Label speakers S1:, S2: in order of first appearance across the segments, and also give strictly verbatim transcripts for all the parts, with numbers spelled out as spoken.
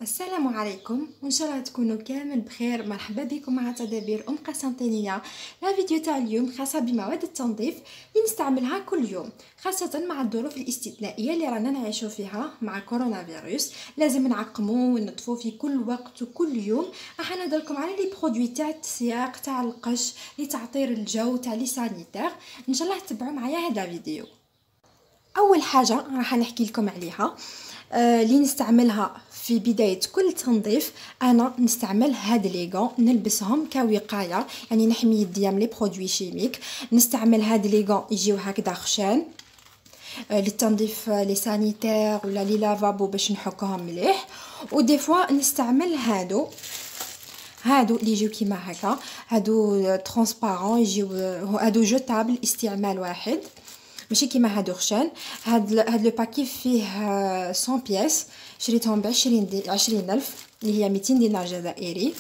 S1: السلام عليكم وان شاء الله تكونوا كامل بخير. مرحبا بكم مع تدابير ام قسنطينيه. لا فيديو تاع اليوم خاصه بمواد التنظيف اللي نستعملها كل يوم، خاصه مع الظروف الاستثنائيه اللي رانا نعيشوا فيها مع كورونا فيروس. لازم نعقموا وننظفوا في كل وقت وكل يوم. راح نهضركم على لي برودوي تاع التسياق تاع القش لتعطير الجو تاع لي سانيتير. ان شاء الله تتبعوا معايا هذا الفيديو. اول حاجه راح نحكي لكم عليها آه، اللي نستعملها في بداية كل تنظيف. انا نستعمل هاد لي غون نلبسهم كوقايه، يعني نحمي يديا من لي برودوي شيميك. نستعمل هاد لي غون يجيو هكذا خشان آه، للتنظيف آه، لي سانيتير ولا لي لافابو باش نحكهم مليح. ودي فوا نستعمل هادو هادو اللي يجيو كيما هكا، هادو ترونسبارون يجيو هادو جوتابل استعمال واحد، ماشي كيما هادو خشان. هاد هاد لو باكي فيه مية بياس، شريتهم ب عشرين دي عشرين الف اللي هي ميتين دينار جزائري.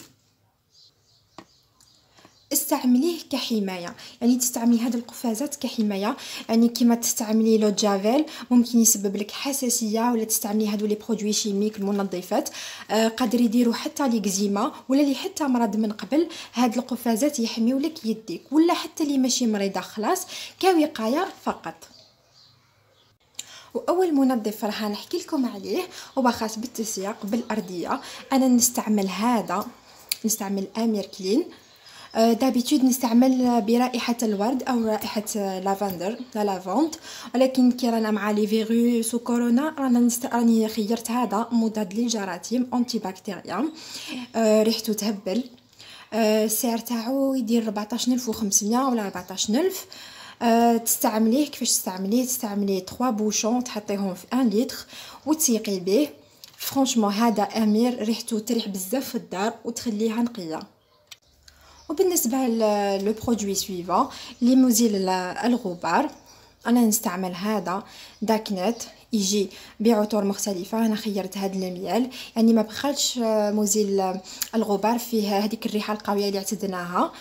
S1: استعمليه كحمايه، يعني تستعملي هاد القفازات كحمايه، يعني كيما تستعملي لو جافيل ممكن يسبب لك حساسيه، ولا تستعملي هادو لي برودوي شيميك المنظفات آه قادر يديروا حتى ليكزيما ولا لي حتى مرض من قبل. هاد القفازات يحميو لك يديك، ولا حتى اللي ماشي مريضه خلاص كوقايه فقط. واول منظف راح نحكي لكم عليه هو خاص بالتسياق بالارضيه. انا نستعمل هذا، نستعمل امير كلين. أه دابيتود نستعمل برائحه الورد او رائحه لافندر لا لافونت، ولكن كي رانا مع لي فيروس وكورونا رانا نست... راني خيرت هذا مضاد للجراثيم انتي بكتيريا. أه ريحته تهبل. أه السعر تاعو يدير أربعطاش ألف وخمسمية ولا أربعطاش ألف. أه تستعمليه كيفاش تستعمليه؟ تستعمليه ثلاثة بوشون تحطيهم في واحد لتر وتسيقي به. فرانشمون هذا امير ريحته تريح بزاف في الدار وتخليها نقيه. وبالنسبه لو برودوي سويفون لي مزيل الغبار، انا نستعمل هذا داكنت يجي بعطور مختلفه. انا خيرت هذا الميال، يعني ما بخلش مزيل الغبار فيه هذيك الريحه القويه اللي اعتدناها.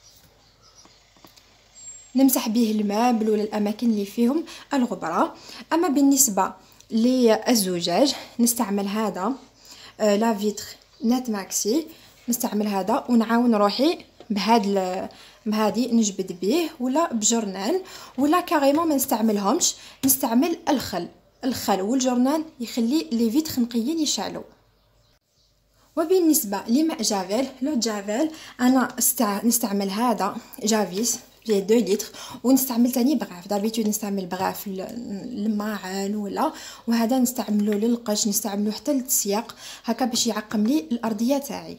S1: نمسح به المبل ولا الاماكن اللي فيهم الغبره. اما بالنسبه للزجاج نستعمل هذا آه لا فيتر نت ماكسي. نستعمل هذا ونعاون روحي بهاد بهادي نجبد به ولا بجرنان، ولا كاريمون ما نستعملهمش. نستعمل الخل الخل والجرنان يخلي لي فيتر نقيين يشعلوا. وبالنسبه لماء جافيل لو جافيل انا استع... نستعمل هذا جافيس فيه اثنين لتر، ونستعمل تاني بغاف. دابيتود نستعمل بغاف للماعن ولا، وهذا نستعملو للقش، نستعملو حتى للتسياق هكا باش يعقم لي الارضيه تاعي.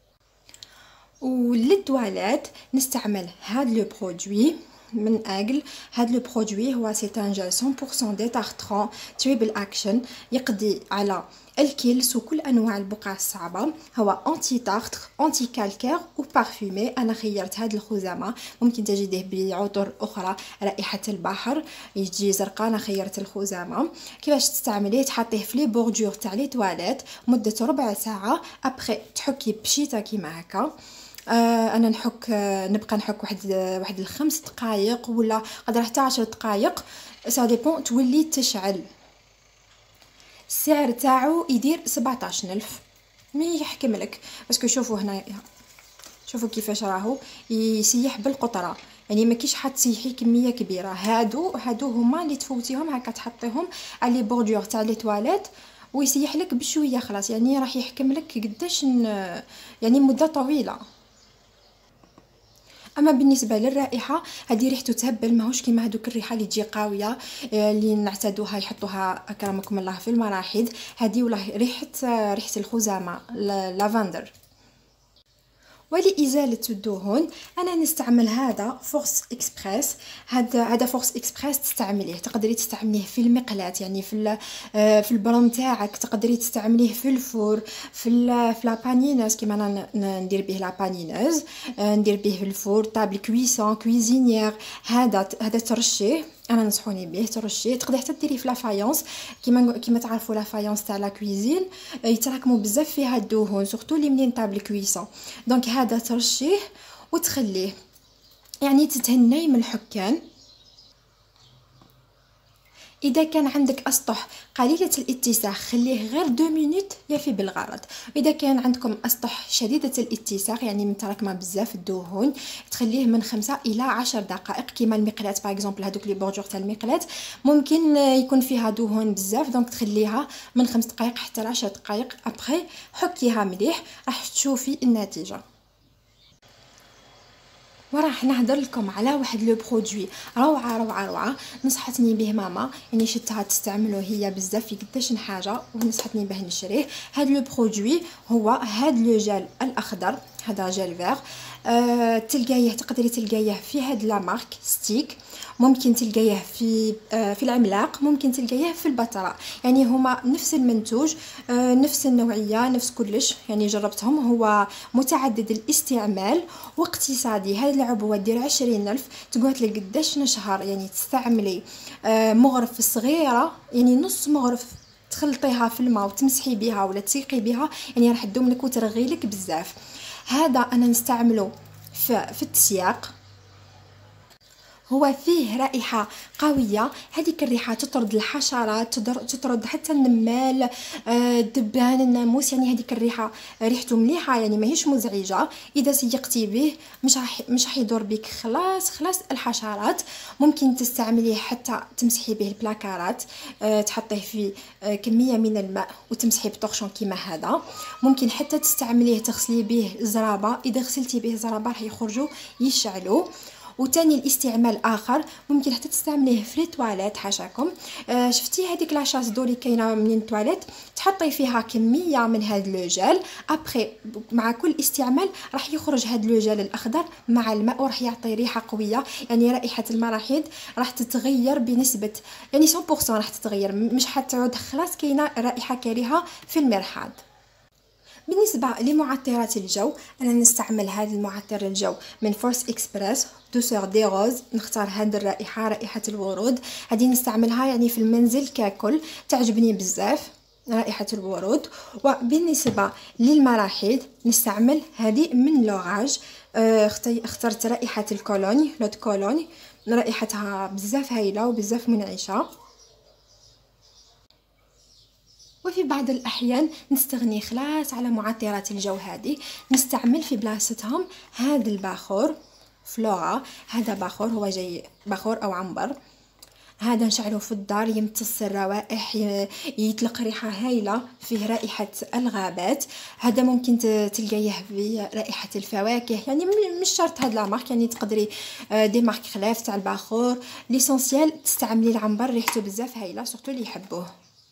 S1: وللتواليت نستعمل هاد لو برودوي من اجل. هاد لو برودوي هو سي ان جل مية بالمية ديتارترون تريبل اكشن، يقضي على الكيلس وكل انواع البقع الصعبه. هو انتي تارتر انتي كالكير وبارفيمي. انا خيرت هاد الخزامه، ممكن تجديه بعطور اخرى رائحه البحر يجي زرقاء. انا خيرت الخزامه. كيفاش تستعمليه؟ تحطيه في لي بوردور تاع لي تواليت مده ربع ساعه، ابخي تحكي بشيطه كيما هكا. آه انا نحك آه نبقى نحك واحد آه واحد الخمس دقائق ولا قدر حتى عشر دقائق، سا ديبون تولي تشعل. السعر تاعو يدير سبعطاش ألف. مي يحكم لك باسكو شوفوا هنا، شوفوا كيفاش راهو يسيح بالقطره، يعني ما كيش حتسيحي كميه كبيره. هادو هادو هما اللي تفوتيهم هكا تحطيهم على لي بوردور تاع لي تواليت ويسيح لك بشويه خلاص، يعني راح يحكم لك قداش يعني مده طويله. اما بالنسبه للرائحه هذه ريحته تهبل، ماهوش كيما هذوك الريحه اللي تجي قاويه اللي نعتادوها يحطوها اكرمكم الله في المراحيض. هذه ولا ريحه ريحه الخزامه لافندر. ولإزالة الدهون أنا نستعمل هذا فورس إكسبريس. هذا هذا فورس إكسبريس تستعمليه، تقدري تستعمليه في المقلاة، يعني في في البرم تاعك، تقدري تستعمليه في الفور، في في لابانينوز كيما انا ندير به لابانينوز، ندير به في الفور طابل كويسون كويزينيير. هذا هذا ترشيه انا نصحوني به ترشيه. تقدري حتى ديريه في لافايونس كيما كيما تعرفوا لافايونس تاع لا كويزين يتراكموا بزاف فيها الدهون سورتو لي منين طابل كويسون. دونك هذا ترشيه وتخليه، يعني تتهني من الحكان. اذا كان عندك اسطح قليله الاتساخ خليه غير دو مينوت يفي بالغرض. اذا كان عندكم اسطح شديده الاتساخ يعني متراكمه بزاف الدهون تخليه من خمسة الى عشر دقائق كيما المقلاة باغ اكزومبل. هذوك لي بوردور تاع المقلاة ممكن يكون فيها دهون بزاف دونك تخليها من خمس دقائق حتى عشر دقائق. ابري حكيها مليح راح تشوفي النتيجه. وراح نهضر لكم على واحد لو برودوي روعه روعه روعه نصحتني به ماما، يعني شفتها تستعمله هي بزاف في قداش حاجه ونصحتني به نشريه. هاد لو برودوي هو هاد لو جل الاخضر، هذا جل فيغ أه تلقايه تقدري تلقايه في هاد لا مارك ستيك، ممكن تلقايه في آه في العملاق، ممكن تلقايه في البتراء، يعني هما نفس المنتوج آه نفس النوعيه نفس كلش. يعني جربتهم، هو متعدد الاستعمال واقتصادي. هذه العبوه دير عشرين ألف تقعد لك قداش نشهر، يعني تستعملي آه مغرف صغيره يعني نص مغرف تخلطيها في الماء وتمسحي بها ولا تسيقي بها، يعني راح تدوم لك وترغي لك بزاف. هذا انا نستعمله في, في التسياق، هو فيه رائحه قويه، هذيك الريحه تطرد الحشرات تطرد حتى النمال الدبان الناموس، يعني هذيك الريحه ريحته مليحه يعني ماهيش مزعجه. اذا سيقتي به مش راح مش راح يضر بك خلاص خلاص الحشرات. ممكن تستعمليه حتى تمسحي به البلاكارات، تحطيه في كميه من الماء وتمسحي بطرشون كيما هذا. ممكن حتى تستعمليه تغسلي به الزرابه، اذا غسلتي به الزرابه راح يخرجوا يشعلوا. وتاني الاستعمال اخر ممكن حتى تستعمليه في التواليت حاشاكم. آه شفتي هذيك لاشاس دولي كاينه من التواليت تحطي فيها كميه من هذا لو جل، ابري مع كل استعمال راح يخرج هذا لو جل الاخضر مع الماء وراح يعطي ريحه قويه، يعني رائحه المراحيض راح تتغير بنسبه يعني مية بالمية راح تتغير، مش حتعود خلاص كاينه رائحه كريهه في المرحاض. بالنسبه لمعطرات الجو انا نستعمل هذا المعطر الجو من فورس اكسبريس دوسور دي روز. نختار هذه الرائحه رائحه الورود، هذه نستعملها يعني في المنزل ككل تعجبني بزاف رائحه الورود. وبالنسبه للمراحيض نستعمل هذه من لوراج، اخترت رائحه الكولوني لوت كولوني، رائحتها بزاف هايله وبزاف منعشه. وفي بعض الأحيان نستغني خلاص على معطرات الجو هذه، نستعمل في بلاصتهم هذا الباخور فلورا. هذا باخور هو جاي باخور أو عنبر، هذا نشعله في الدار يمتص الروائح يطلق ريحة هايلة، فيه رائحة الغابات. هذا ممكن تلقايه في رائحة الفواكه، يعني مش شرط هاد لا مارك، يعني تقدري دي مارك خلاف تاع الباخور. ليسونسيال تستعملي العنبر ريحته بزاف هايلة سورتو اللي يحبوه.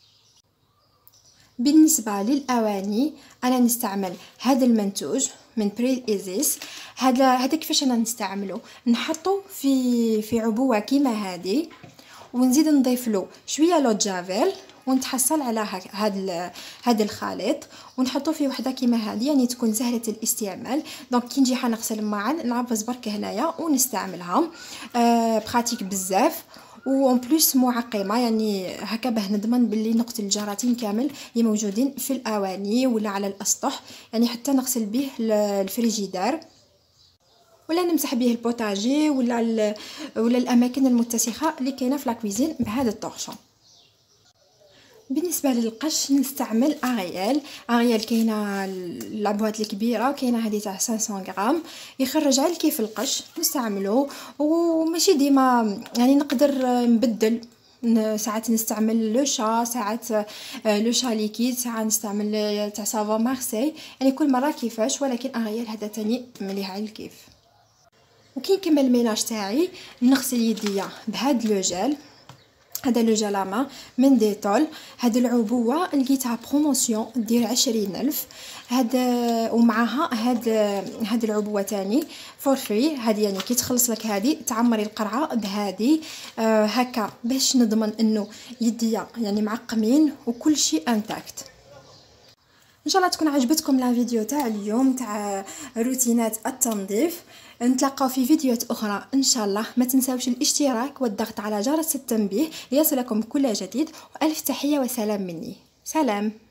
S1: بالنسبه للاواني انا نستعمل هذا المنتوج من بريل ايزيس. هذا هذا كيفاش انا نستعمله، نحطه في في عبوه كيما هذه ونزيد نضيف له شويه لو جافيل ونتحصل على هذا هذا الخليط ونحطه في وحده كيما هذه، يعني تكون سهله الاستعمال. دونك كي نجي حنغسل معا نعبز برك هنايا ونستعملها. آه براتيك بزاف و en plus معقمه، يعني هكا باه نضمن باللي نقتل الجراثيم كامل اللي موجودين في الاواني ولا على الاسطح، يعني حتى نغسل به الفريجيدار ولا نمسح به البوتاجي ولا ولا الاماكن المتسخه اللي كاينه في لاكويزين بهذا الطرشون. بالنسبه للقش نستعمل اريال. اريال كاينه العبوات الكبيره وكاينه هذه تاع خمسمية غرام، يخرج على كيف القش نستعمله. وماشي ديما يعني نقدر نبدل، ساعات نستعمل لو شا، ساعات لو شا ليكيد، ساعات نستعمل تاع سافون مارسي، يعني كل مره كيفاش، ولكن اريال هذا تاني مليح على الكيف. وكي نكمل الميلاج تاعي نغسل يديا بهذا لو جل، هذا لو جلاما من ديتول. هذه العبوه لقيتها بروموسيون دير عشرين ألف، هذا ومعها هذا هذه العبوه تاني فور فري. هذه يعني كي تخلص لك هذه تعمري القرعه بهذه آه هكا باش نضمن انه يديا يعني معقمين وكل شيء انتاكت. ان شاء الله تكون عجبتكم لا فيديو تاع اليوم تاع روتينات التنظيف. نتلاقاو في فيديوهات اخرى ان شاء الله. ما تنساوش الاشتراك والضغط على جرس التنبيه ليصلكم كل جديد، والف تحيه وسلام مني. سلام.